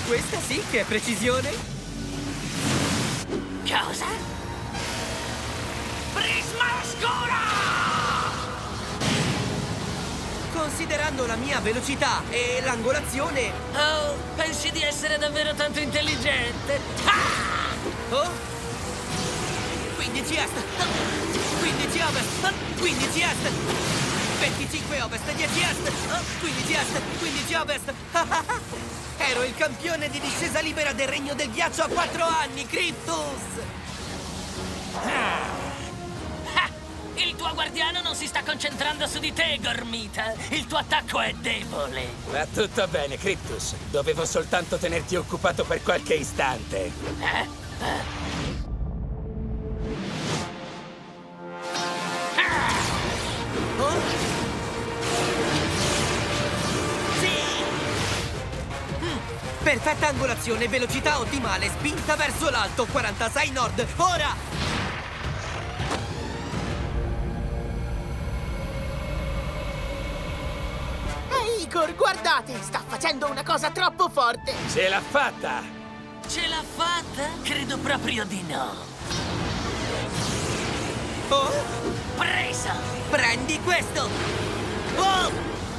Questa sì che è precisione! Cosa? Prisma oscura! Considerando la mia velocità e l'angolazione... Oh, pensi di essere davvero tanto intelligente? Ah! Oh! 15 est! 15 ovest! 15 est! 25 ovest! 10 est! 15 est! 15 ovest! Ero il campione di discesa libera del Regno del Ghiaccio a 4 anni, Cryptus! Il tuo guardiano non si sta concentrando su di te, Gormita. Il tuo attacco è debole. Va tutto bene, Cryptus. Dovevo soltanto tenerti occupato per qualche istante. Oh? Sì! Perfetta angolazione, velocità ottimale, spinta verso l'alto, 46 nord, ora! Igor, guardate! Sta facendo una cosa troppo forte! Ce l'ha fatta! Ce l'ha fatta? Credo proprio di no. Oh? Presa! Prendi questo! Oh!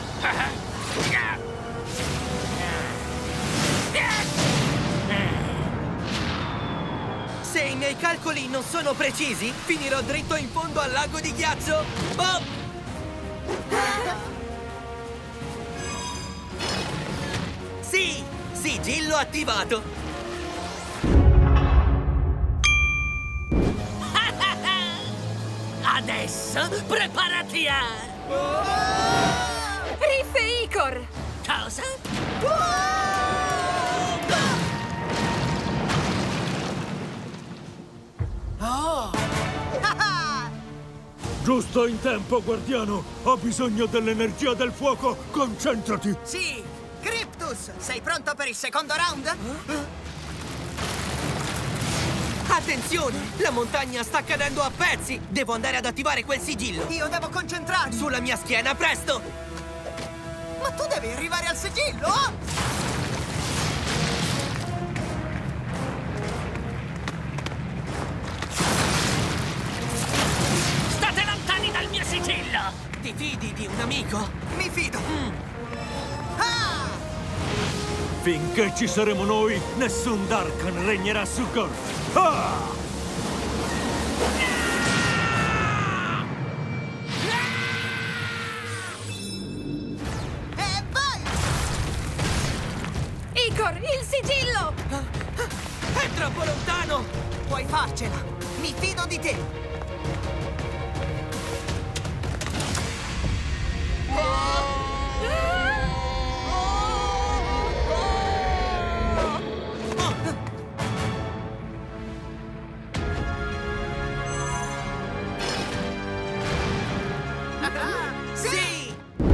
Se i miei calcoli non sono precisi, finirò dritto in fondo al lago di ghiaccio! Oh! Sì! Sigillo attivato! Adesso preparati a... Riff e Icor! Cosa? Giusto in tempo, guardiano! Ho bisogno dell'energia del fuoco! Concentrati! Sì! Cryptus, sei pronto per il secondo round? Attenzione! La montagna sta cadendo a pezzi! Devo andare ad attivare quel sigillo! Io devo concentrarmi! Sulla mia schiena, presto! Ma tu devi arrivare al sigillo! State lontani dal mio sigillo! Ti fidi di un amico? Mi fido! Ah! Finché ci saremo noi, nessun Darkan regnerà su Gorf! Ah! E vai! Icor, il sigillo! È troppo lontano! Puoi farcela! Mi fido di te! Sì!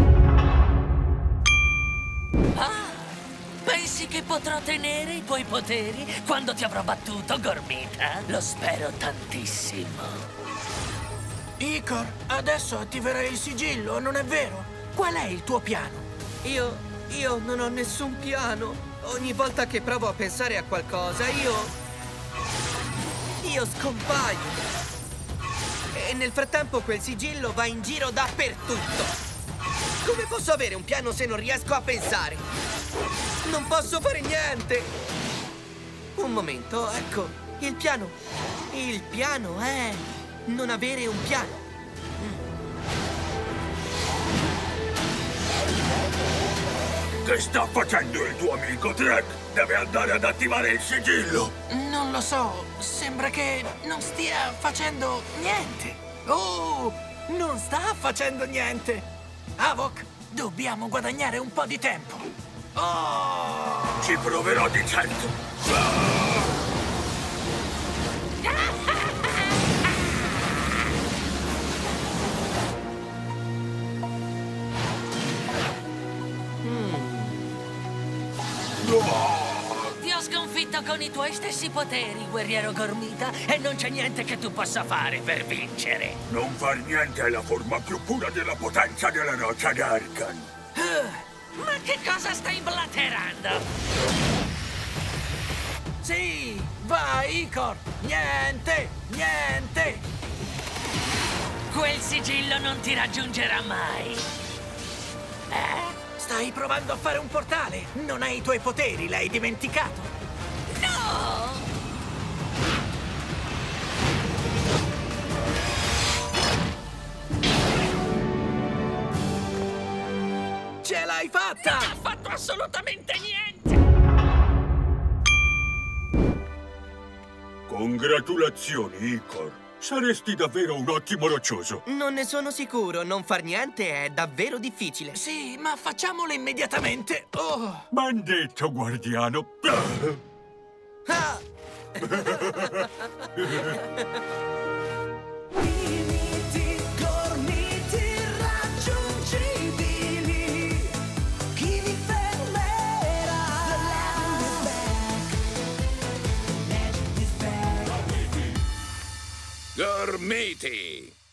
Pensi che potrò tenere i tuoi poteri quando ti avrò battuto, Gormita? Lo spero tantissimo. Icor, adesso attiverai il sigillo, non è vero? Qual è il tuo piano? Io non ho nessun piano. Ogni volta che provo a pensare a qualcosa, io scompaio. E nel frattempo quel sigillo va in giro dappertutto. Come posso avere un piano se non riesco a pensare? Non posso fare niente. Un momento, ecco, il piano. Il piano è non avere un piano. Che sta facendo il tuo amico Trek? Deve andare ad attivare il sigillo! Non lo so, sembra che non stia facendo niente. Oh, non sta facendo niente. Havok, dobbiamo guadagnare un po' di tempo. Oh! Ci proverò di certo! Ti ho sconfitto con i tuoi stessi poteri, guerriero Gormita, e non c'è niente che tu possa fare per vincere. Non far niente è la forma più pura della potenza della roccia Darkan. Ma che cosa stai blaterando? Sì, vai, Icor! Niente, niente! Quel sigillo non ti raggiungerà mai. Stai provando a fare un portale! Non hai i tuoi poteri, l'hai dimenticato! No! Ce l'hai fatta! Non ha fatto assolutamente niente! Congratulazioni, Icor. Saresti davvero un ottimo roccioso. Non ne sono sicuro, non far niente è davvero difficile. Sì, ma facciamolo immediatamente! Oh! Ben detto, guardiano. Ah! Limiti, gormiti irraggiungibili. Chi vi fermerà? The legend is back. Gormiti!